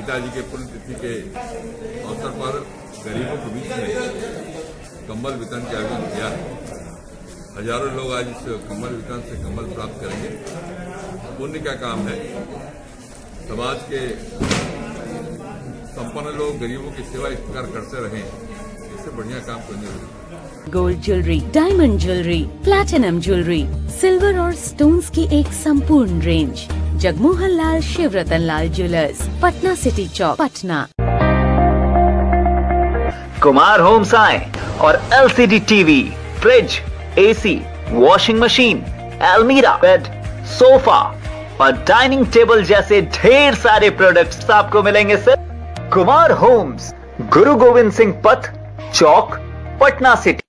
पिताजी के पुण्यतिथि के अवसर पर गरीबों के बीच में कंबल वितरण का आयोजन किया है। हजारों लोग आज इस कंबल वितरण से कंबल प्राप्त करेंगे। पुण्य का काम है। समाज के संपन्न लोग गरीबों की सेवा इस प्रकार करते रहें, इससे बढ़िया काम कोई नहीं होगा। Gold jewellery, diamond jewellery, platinum jewellery, silver और स्टोन्स की एक संपूर्ण range. Jagmohan Lal Shivratan Lal jewellers, Patna city Chowk, Patna. Kumar homes आए और LCD TV, fridge, AC, washing machine, अलमीरा, बेड, सोफा और डाइनिंग टेबल जैसे ढेर सारे प्रोडक्ट्स आपको मिलेंगे सर। कुमार होम्स, गुरु गोविंद सिंह पथ, चौक, पटना सिटी।